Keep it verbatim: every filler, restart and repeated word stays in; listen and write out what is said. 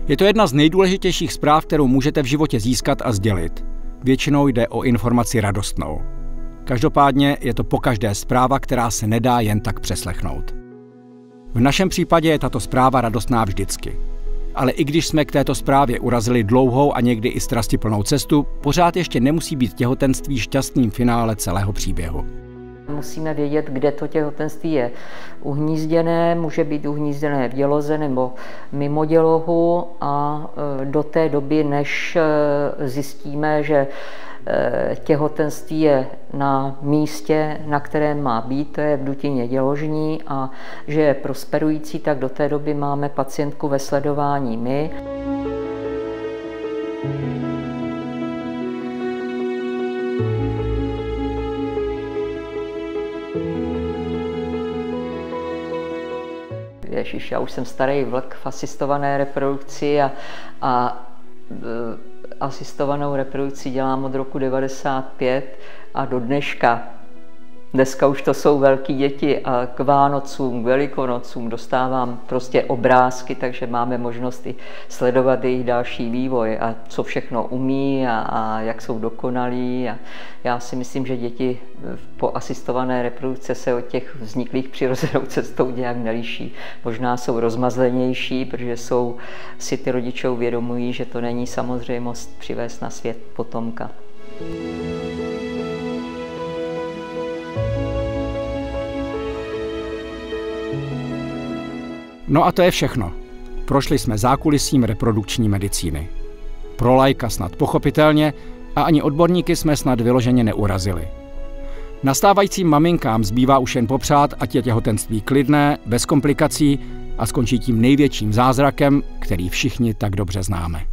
Je to jedna z nejdůležitějších zpráv, kterou můžete v životě získat a sdělit. Většinou jde o informaci radostnou. Každopádně je to pokaždé zpráva, která se nedá jen tak přeslechnout. V našem případě je tato zpráva radostná vždycky. Ale i když jsme k této zprávě urazili dlouhou a někdy i strastiplnou cestu, pořád ještě nemusí být těhotenství šťastným finále celého příběhu. Musíme vědět, kde to těhotenství je uhnízděné, může být uhnízděné v děloze nebo mimo dělohu a do té doby, než zjistíme, že těhotenství je na místě, na kterém má být, to je v dutině děložní, a že je prosperující, tak do té doby máme pacientku ve sledování my. Ježiš, já už jsem starý vlk v asistované reprodukci a, a e, asistovanou reprodukci dělám od roku devadesát pět a do dneška. Dneska už to jsou velký děti a k Vánocům, k Velikonocům dostávám prostě obrázky, takže máme možnost i sledovat jejich další vývoj a co všechno umí a, a jak jsou dokonalí. A já si myslím, že děti po asistované reprodukce se od těch vzniklých přirozenou cestou nějak neliší. Možná jsou rozmazlenější, protože jsou, si ty rodiče uvědomují, že to není samozřejmost přivést na svět potomka. No a to je všechno. Prošli jsme zákulisím reprodukční medicíny. Pro laika snad pochopitelně a ani odborníky jsme snad vyloženě neurazili. Nastávajícím maminkám zbývá už jen popřát, ať je těhotenství klidné, bez komplikací a skončí tím největším zázrakem, který všichni tak dobře známe.